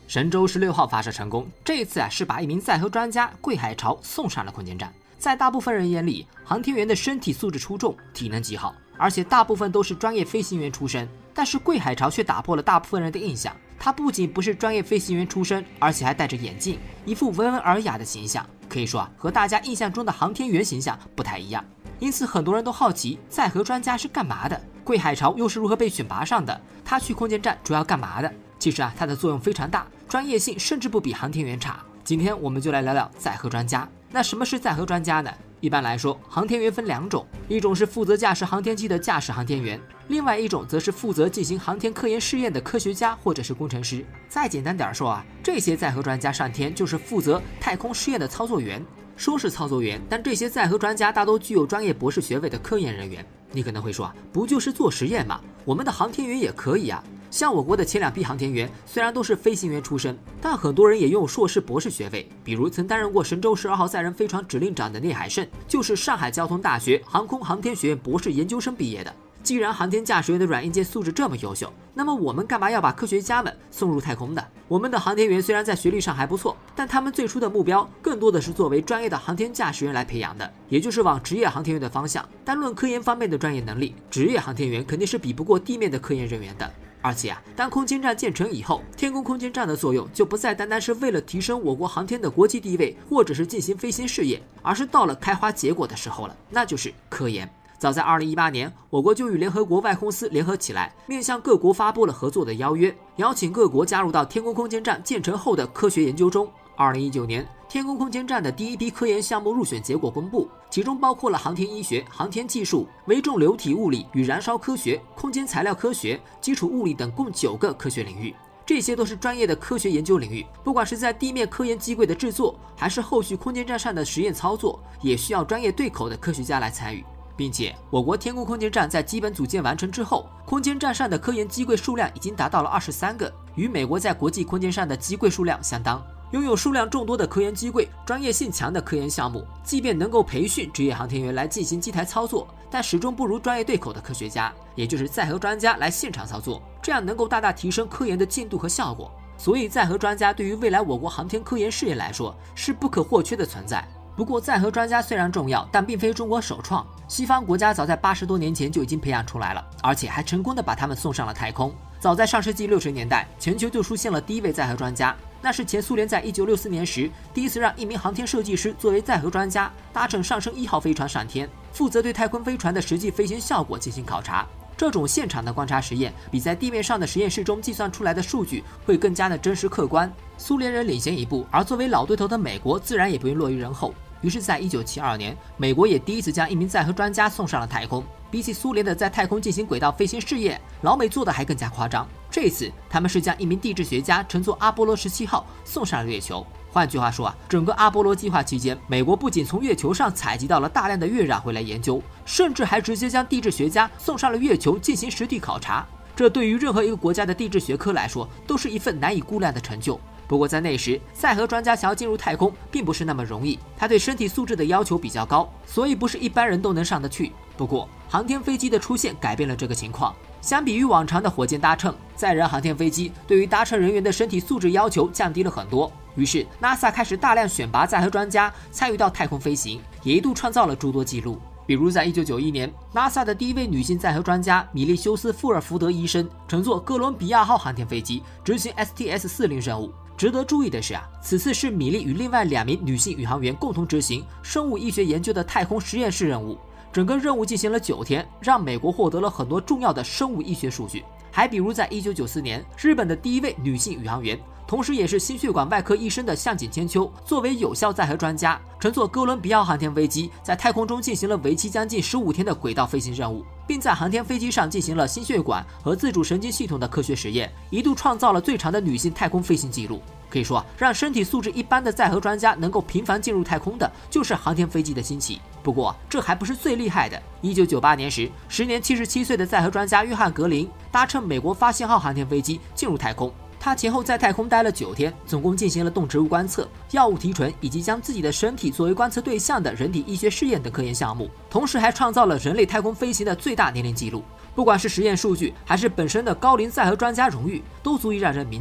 神舟16号发射成功，这一次是把一名载荷专家桂海潮送上了空间站。在大部分人眼里，航天员的身体素质出众，体能极好，而且大部分都是专业飞行员出身。但是桂海潮却打破了大部分人的印象，他不仅不是专业飞行员出身，而且还戴着眼镜，一副温文尔雅的形象，可以说和大家印象中的航天员形象不太一样。因此很多人都好奇载荷专家是干嘛的，桂海潮又是如何被选拔上的，他去空间站主要干嘛的？其实他的作用非常大，专业性甚至不比航天员差。今天我们就来聊聊载荷专家。那什么是载荷专家呢？一般来说，航天员分两种，一种是负责驾驶航天器的驾驶航天员，另外一种则是负责进行航天科研试验的科学家或者是工程师。再简单点说这些载荷专家上天就是负责太空试验的操作员。说是操作员，但这些载荷专家大都具有专业博士学位的科研人员。你可能会说不就是做实验吗？我们的航天员也可以啊。像我国的前2批航天员虽然都是飞行员出身，但很多人也拥有硕士、博士学位。比如曾担任过神舟12号载人飞船指令长的聂海胜，就是上海交通大学航空航天学院博士研究生毕业的。既然航天驾驶员的软硬件素质这么优秀，那么我们干嘛要把科学家们送入太空呢？我们的航天员虽然在学历上还不错，但他们最初的目标更多的是作为专业的航天驾驶员来培养的，也就是往职业航天员的方向。单论科研方面的专业能力，职业航天员肯定是比不过地面的科研人员的。而且当空间站建成以后，天宫空间站的作用就不再单单是为了提升我国航天的国际地位，或者是进行飞行事业，而是到了开花结果的时候了，那就是科研。早在2018年，我国就与联合国外空司联合起来，面向各国发布了合作的邀约，邀请各国加入到天宫空间站建成后的科学研究中。2019年，天宫空间站的第一批科研项目入选结果公布，其中包括了航天医学、航天技术、微重流体物理与燃烧科学、空间材料科学、基础物理等共9个科学领域。这些都是专业的科学研究领域，不管是在地面科研机柜的制作，还是后续空间站上的实验操作，也需要专业对口的科学家来参与。并且我国天宫空间站在基本组建完成之后，空间站上的科研机柜数量已经达到了23个，与美国在国际空间上的机柜数量相当。拥有数量众多的科研机柜，专业性强的科研项目，即便能够培训职业航天员来进行机台操作，但始终不如专业对口的科学家，也就是载荷专家来现场操作，这样能够大大提升科研的进度和效果。所以载荷专家对于未来我国航天科研事业来说是不可或缺的存在。不过载荷专家虽然重要，但并非中国首创，西方国家早在80多年前就已经培养出来了，而且还成功的把他们送上了太空。早在上世纪60年代，全球就出现了第一位载荷专家，那是前苏联在1964年时第一次让一名航天设计师作为载荷专家搭乘上升1号飞船上天，负责对太空飞船的实际飞行效果进行考察。这种现场的观察实验比在地面上的实验室中计算出来的数据会更加的真实客观。苏联人领先一步，而作为老对头的美国自然也不愿落于人后。于是在1972年，美国也第一次将一名载荷专家送上了太空。比起苏联的在太空进行轨道飞行试验，老美做的还更加夸张。这次他们是将一名地质学家乘坐阿波罗17号送上了月球。换句话说整个阿波罗计划期间，美国不仅从月球上采集到了大量的月壤回来研究，甚至还直接将地质学家送上了月球进行实地考察。这对于任何一个国家的地质学科来说，都是一份难以估量的成就。不过在那时，载荷专家想要进入太空并不是那么容易，他对身体素质的要求比较高，所以不是一般人都能上得去。不过航天飞机的出现改变了这个情况，相比于往常的火箭搭乘，载人航天飞机对于搭乘人员的身体素质要求降低了很多。于是 NASA 开始大量选拔载荷专家参与到太空飞行，也一度创造了诸多纪录。比如在1991年 NASA 的第一位女性载荷专家米利修斯·富尔福德医生乘坐哥伦比亚号航天飞机执行 STS-40 任务。值得注意的是此次是米利与另外2名女性宇航员共同执行生物医学研究的太空实验室任务。整个任务进行了9天，让美国获得了很多重要的生物医学数据。还比如在1994年，日本的第一位女性宇航员，同时也是心血管外科医生的向井千秋，作为有效载荷专家，乘坐哥伦比亚航天飞机在太空中进行了为期将近15天的轨道飞行任务，并在航天飞机上进行了心血管和自主神经系统的科学实验，一度创造了最长的女性太空飞行记录。可以说，让身体素质一般的载荷专家能够频繁进入太空的，就是航天飞机的兴起。不过，这还不是最厉害的。1998年时，时年77岁的载荷专家约翰·格林搭乘美国发现号航天飞机进入太空。他前后在太空待了9天，总共进行了动植物观测、药物提纯以及将自己的身体作为观测对象的人体医学试验等科研项目，同时还创造了人类太空飞行的最大年龄纪录。不管是实验数据，还是本身的高龄载荷专家荣誉，都足以让人铭记。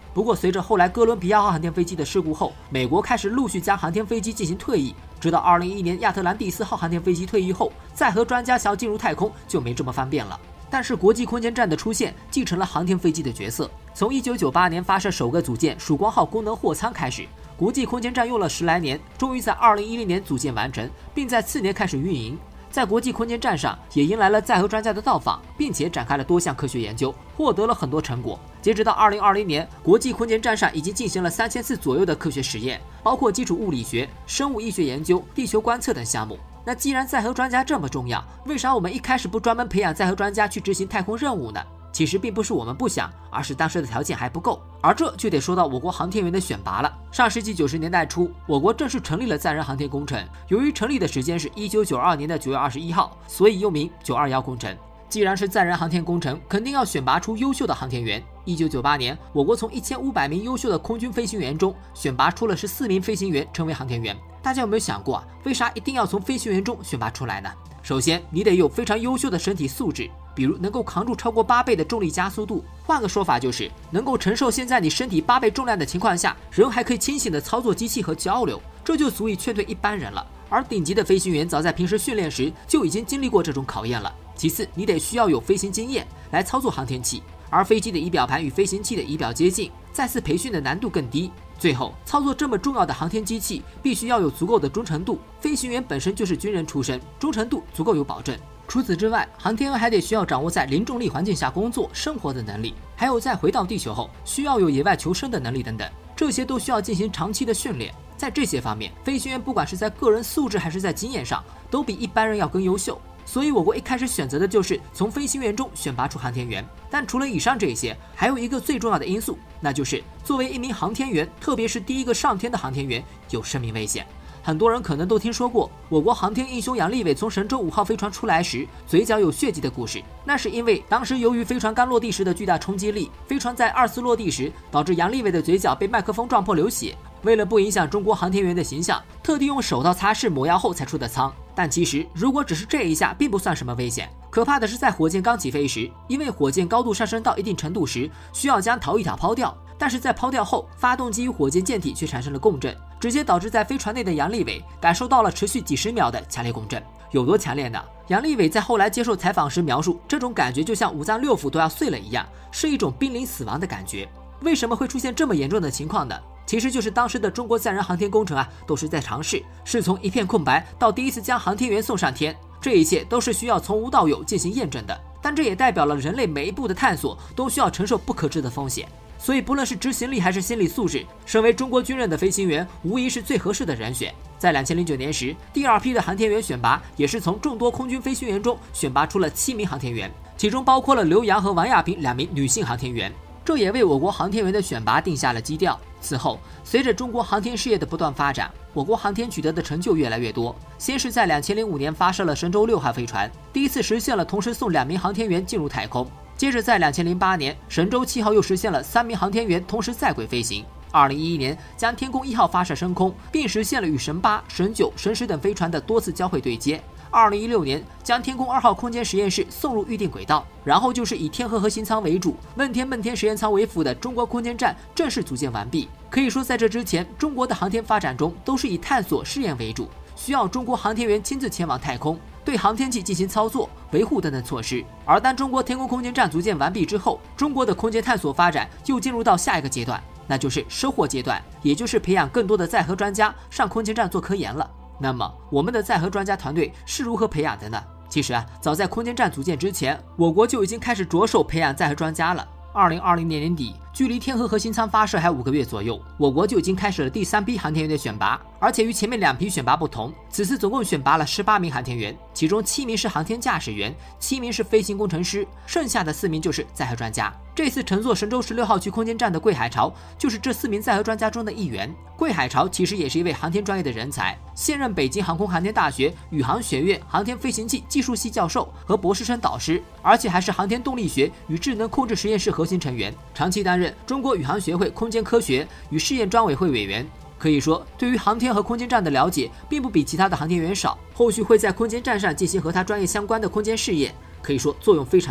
不过，随着后来哥伦比亚号航天飞机的事故后，美国开始陆续将航天飞机进行退役，直到2011年亚特兰蒂斯号航天飞机退役后，载荷专家想要进入太空就没这么方便了。但是国际空间站的出现继承了航天飞机的角色，从1998年发射首个组件曙光号功能货舱开始，国际空间站用了10来年，终于在2010年组建完成，并在次年开始运营。在国际空间站上也迎来了载荷专家的到访，并且展开了多项科学研究，获得了很多成果。截止到2020年，国际空间站上已经进行了3000次左右的科学实验，包括基础物理学、生物医学研究、地球观测等项目。那既然载荷专家这么重要，为啥我们一开始不专门培养载荷专家去执行太空任务呢？其实并不是我们不想，而是当时的条件还不够。而这就得说到我国航天员的选拔了。上世纪90年代初，我国正式成立了载人航天工程。由于成立的时间是1992年的9月21号，所以又名921工程。既然是载人航天工程，肯定要选拔出优秀的航天员。1998年，我国从1500名优秀的空军飞行员中选拔出了14名飞行员成为航天员。大家有没有想过为啥一定要从飞行员中选拔出来呢？首先，你得有非常优秀的身体素质，比如能够扛住超过8倍的重力加速度，换个说法就是能够承受现在你身体8倍重量的情况下，人还可以清醒地操作机器和交流，这就足以劝退一般人了。而顶级的飞行员早在平时训练时就已经经历过这种考验了。其次，你得需要有飞行经验来操作航天器，而飞机的仪表盘与飞行器的仪表接近，再次培训的难度更低。最后，操作这么重要的航天机器，必须要有足够的忠诚度。飞行员本身就是军人出身，忠诚度足够有保证。除此之外，航天员还得需要掌握在零重力环境下工作生活的能力，还有在回到地球后需要有野外求生的能力等等，这些都需要进行长期的训练。在这些方面，飞行员不管是在个人素质还是在经验上，都比一般人要更优秀。所以我国一开始选择的就是从飞行员中选拔出航天员。但除了以上这些，还有一个最重要的因素，那就是作为一名航天员，特别是第一个上天的航天员，有生命危险。很多人可能都听说过我国航天英雄杨利伟从神舟5号飞船出来时嘴角有血迹的故事，那是因为当时由于飞船刚落地时的巨大冲击力，飞船在2次落地时导致杨利伟的嘴角被麦克风撞破流血，为了不影响中国航天员的形象，特地用手套擦拭抹药后才出的舱。但其实如果只是这一下并不算什么危险，可怕的是在火箭刚起飞时，因为火箭高度上升到一定程度时需要将逃逸塔抛掉，但是在抛掉后，发动机与火箭舰体却产生了共振，直接导致在飞船内的杨利伟感受到了持续几十秒的强烈共振。有多强烈呢？杨利伟在后来接受采访时描述，这种感觉就像五脏六腑都要碎了一样，是一种濒临死亡的感觉。为什么会出现这么严重的情况呢？其实就是当时的中国载人航天工程都是在尝试，是从一片空白到第一次将航天员送上天，这一切都是需要从无到有进行验证的。但这也代表了人类每一步的探索都需要承受不可知的风险。所以不论是执行力还是心理素质，身为中国军人的飞行员无疑是最合适的人选。在2009年时，第2批的航天员选拔也是从众多空军飞行员中选拔出了7名航天员，其中包括了刘洋和王亚平2名女性航天员，这也为我国航天员的选拔定下了基调。此后，随着中国航天事业的不断发展，我国航天取得的成就越来越多。先是在2005年发射了神舟6号飞船，第一次实现了同时送2名航天员进入太空。接着在2008年，神舟7号又实现了3名航天员同时在轨飞行。2011年将天宫1号发射升空，并实现了与神8、神9、神10等飞船的多次交会对接。2016年将天宫2号空间实验室送入预定轨道，然后就是以天河核心舱为主、问天梦天实验舱为辅的中国空间站正式组建完毕。可以说，在这之前，中国的航天发展中都是以探索试验为主，需要中国航天员亲自前往太空，对航天器进行操作、维护等等措施。而当中国天宫空间站组建完毕之后，中国的空间探索发展又进入到下一个阶段，那就是收获阶段，也就是培养更多的载荷专家上空间站做科研了。那么我们的载荷专家团队是如何培养的呢？其实早在空间站组建之前，我国就已经开始着手培养载荷专家了。2020年年底，距离天河核心舱发射还5个月左右，我国就已经开始了第3批航天员的选拔，而且与前面2批选拔不同，此次总共选拔了18名航天员，其中7名是航天驾驶员，7名是飞行工程师，剩下的4名就是载荷专家。这次乘坐神舟16号去空间站的桂海潮就是这4名载荷专家中的一员。桂海潮其实也是一位航天专业的人才，现任北京航空航天大学宇航学院航天飞行器技术系教授和博士生导师，而且还是航天动力学与智能控制实验室核心成员，长期担任中国宇航学会空间科学与试验专委会委员。可以说，对于航天和空间站的了解并不比其他的航天员少，后续会在空间站上进行和他专业相关的空间试验，可以说作用非常大。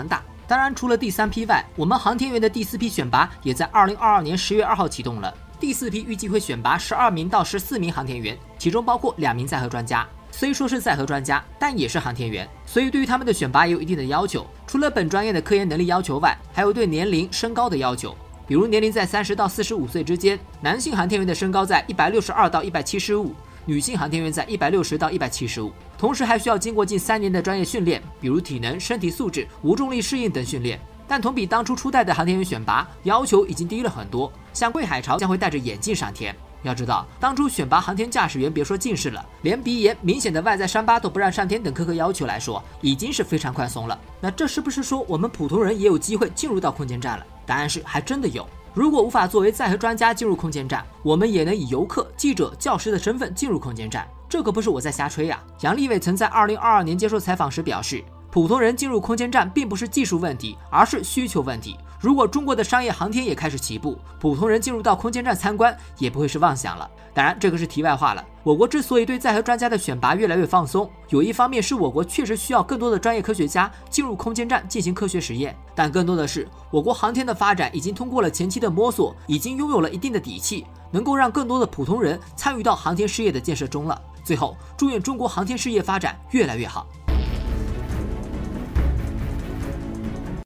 当然，除了第3批外，我们航天员的第4批选拔也在2022年10月2号启动了。第4批预计会选拔12名到14名航天员，其中包括2名载荷专家。虽说是载荷专家，但也是航天员，所以对于他们的选拔也有一定的要求。除了本专业的科研能力要求外，还有对年龄、身高的要求。比如年龄在30到45岁之间，男性航天员的身高在162到175，女性航天员在160到175。同时还需要经过近3年的专业训练，比如体能、身体素质、无重力适应等训练。但同比当初初代的航天员选拔，要求已经低了很多。像桂海潮将会戴着眼镜上天。要知道，当初选拔航天驾驶员，别说近视了，连鼻炎、明显的外在伤疤都不让上天等苛刻要求来说，已经是非常宽松了。那这是不是说我们普通人也有机会进入到空间站了？答案是还真的有。如果无法作为载荷专家进入空间站，我们也能以游客、记者、教师的身份进入空间站。这可不是我在瞎吹呀。杨利伟曾在2022年接受采访时表示，普通人进入空间站并不是技术问题，而是需求问题。如果中国的商业航天也开始起步，普通人进入到空间站参观也不会是妄想了。当然，这个是题外话了。我国之所以对载荷专家的选拔越来越放松，有一方面是我国确实需要更多的专业科学家进入空间站进行科学实验，但更多的是我国航天的发展已经通过了前期的摸索，已经拥有了一定的底气，能够让更多的普通人参与到航天事业的建设中了。最后，祝愿中国航天事业发展越来越好。